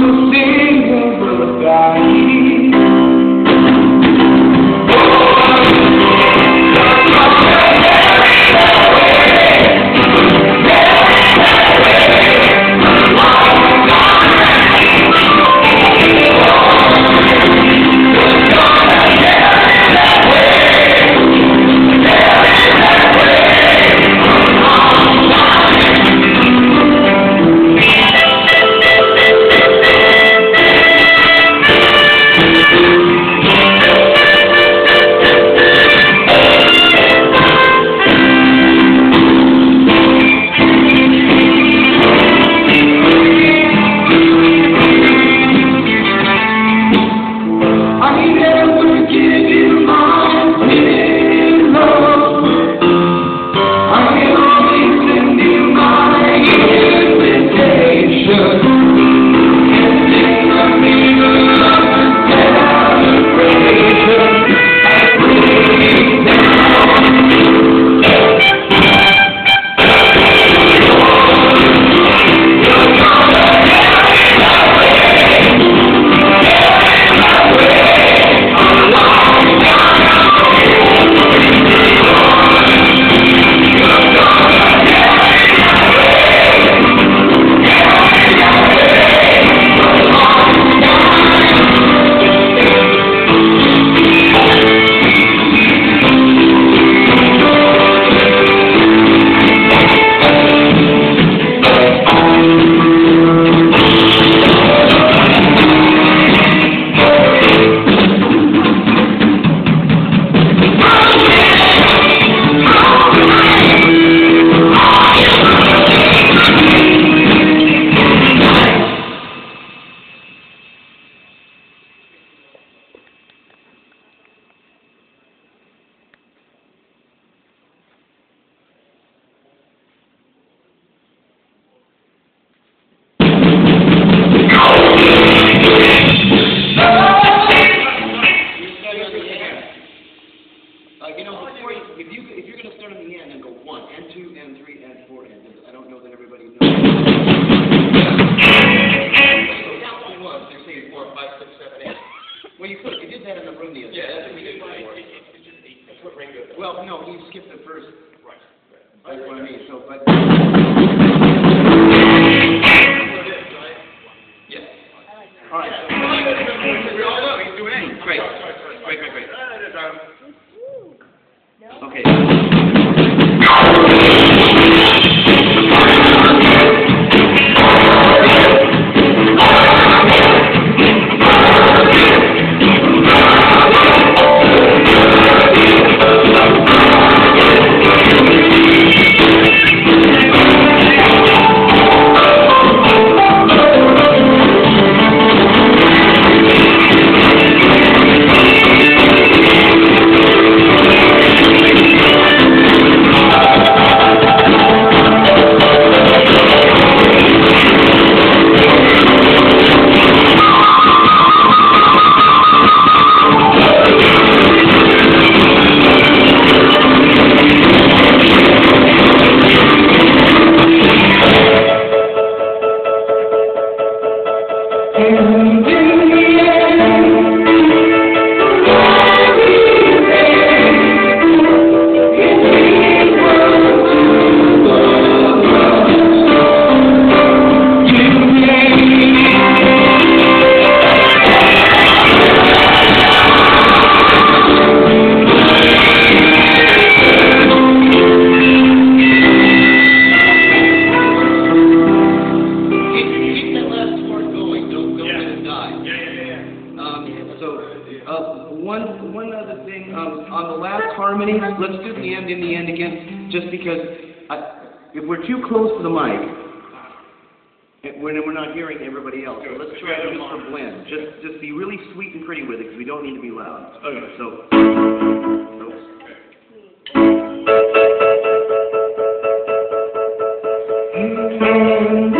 Well, you could. You did that in the room the other day. Yeah, that's what we did. That's what Ringo does. Well, no, he skipped the first. Right. That's what I mean. So, but. Yeah. All right. We all know he's doing it. Great. Great. Okay. One other thing, on the last harmony, let's do the end in the end again, just because if we're too close to the mic, we're not hearing everybody else. So let's try just for blend. Just be really sweet and pretty with it, because we don't need to be loud. Okay. So.